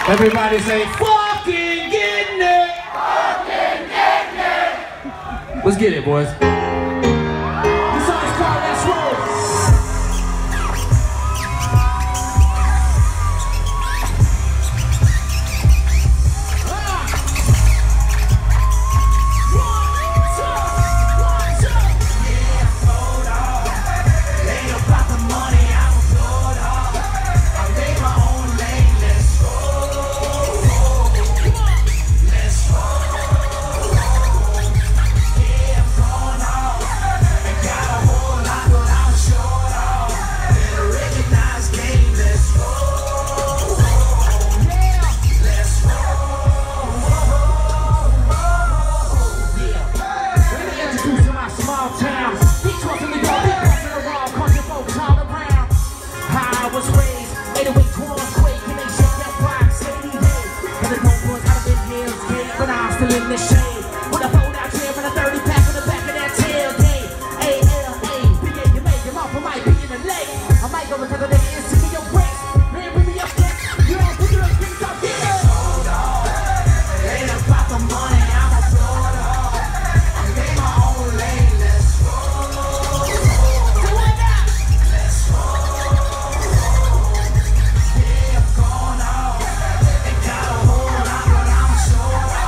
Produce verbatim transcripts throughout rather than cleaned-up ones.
Everybody say, fucking getting it! Fucking getting it! Let's get it, boys. This song's called Let's Roll. In the shade, with a fold out chair and a thirty pack in the back of that tailgate. A L A, B A, you make him off, I might be in the lake. I might go because of the hands to me your breast. Man, bring me up next. You don't put your things up here. Hold on, ain't about the money, I'm a float on. I made my own lane, let's roll. Do it now. Let's roll. Yeah, I'm going out. Ain't got a whole lot, but I'm short on.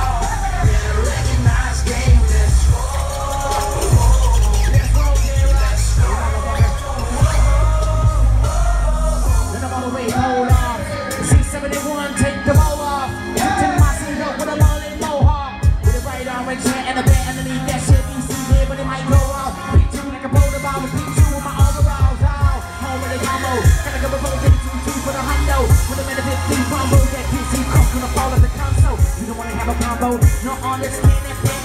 No understand that.